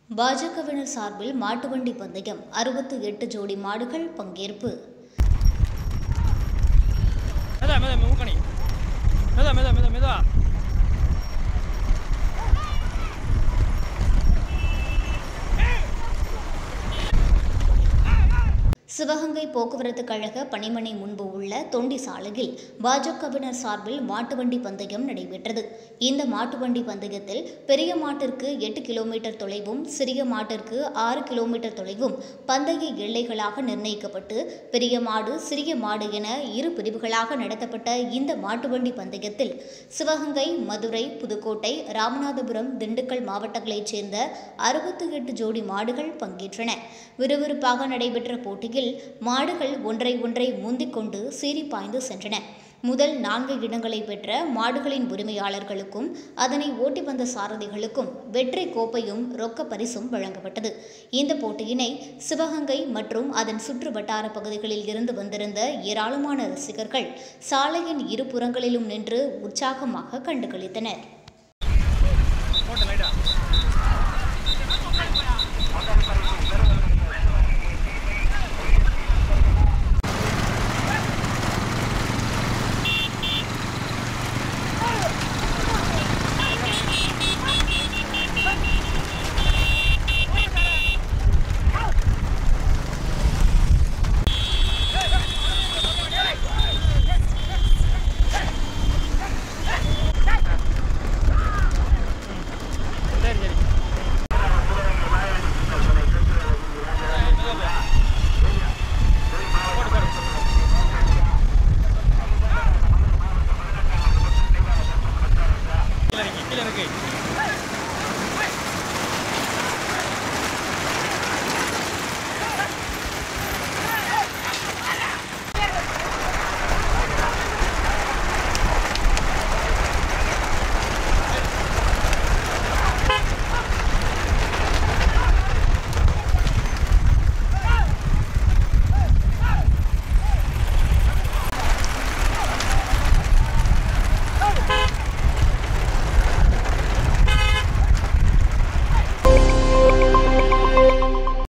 பாஜகவினர் சார்பில் மாட்டுவண்டி பந்தயம் 68 ஜோடி மாடுகள் பங்கேற்பு. சிவகங்கை போக்குவரத்து கழக பணிமனை முன்பு உள்ள தொண்டி சாலையில் பாஜகவினர் சார்பில் மாட்டுவண்டி பந்தயம் நடைபெற்றது. இந்த மாட்டுவண்டி பந்தயத்தில் பெரிய மாட்டிற்கு 8 கிலோமீட்டர் தொலைவும் சிறிய மாட்டிற்கு 6 கிலோமீட்டர் தொலைவும் பந்தய எல்லைகளாக நிர்ணயிக்கப்பட்டு பெரிய மாடு சிறிய மாடு என இரு பிரிவுகளாக நடத்தப்பட்ட இந்த மாட்டுவண்டி பந்தயத்தில் சிவகங்கை, மதுரை, புதுக்கோட்டை, ராமநாதபுரம், திண்டுக்கல் மாவட்டங்களைச் சேர்ந்த 68 ஜோடி மாடுகள் பங்கேற்றன. விறுவிறுப்பாக நடைபெற்ற போட்டியில் மாடுகள் ஒன்றை முந்திக் கொண்டு சீறி பாய்ந்து சென்றன. முதல் 4 இடங்களை பெற்ற மாடுகளின் உரிமையாளர்களுக்கும் அதனை ஓட்டி வந்த சாரதிகளுக்கும் வெற்றி கோப்பையும் ரொக்க பரிசும் வழங்கப்பட்டது. இந்த போட்டியினை சிவகங்கை மற்றும் அதன் சுற்று வட்டார பகுதிகளில் இருந்து வந்திருந்த ஏராளமான ரசிகர்கள் சாலையின் இருபுறங்களிலும் நின்று உற்சாகமாக கண்டுகளித்தனர்.